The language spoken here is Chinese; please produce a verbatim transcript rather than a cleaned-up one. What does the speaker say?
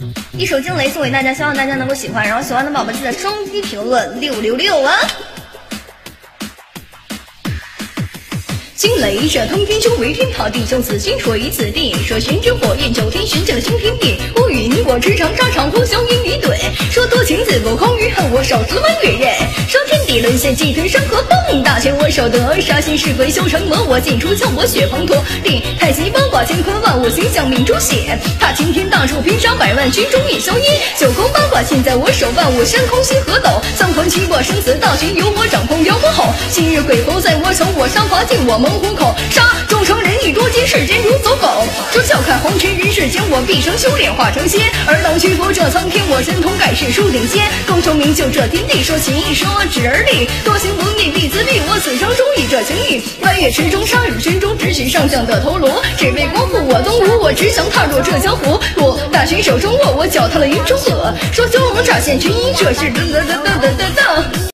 一首惊雷送给大家，希望大家能够喜欢，然后喜欢的宝宝记得双击评论六六六啊！惊雷这通天修为天塌地，就此心说于此地，说玄之火焰九天玄者新天地，乌云你我驰骋沙场呼啸云一对，说多情自古空余恨，我手自满月刃，说天地沦陷祭吞山河崩，大权我手得，杀心是鬼修成魔，我尽出鞘我血滂沱，地太极八卦乾坤万物形象命中写，踏青天大树拼杀百万军中一硝烟，九宫八卦尽在我手，万物山空星河斗，三魂七魄生死大权由我掌控，遥我吼，今日鬼侯在我手，我杀伐尽我猛虎口，杀众生人意多金世间如走狗，说笑看红尘人世间，我毕生修炼化成仙，而当虚佛这苍天，我神通盖世数顶尖，功成名就这天地，说情义说旨而立，多行不逆必自毙，我此生忠义这情义，弯月池中杀入群中，只许上将的头颅，只为光复我东吴，我只想踏入这江湖，我大权手中握，我脚踏了云中鹤，说蛟龙乍现群英，这是噔噔噔噔噔噔噔。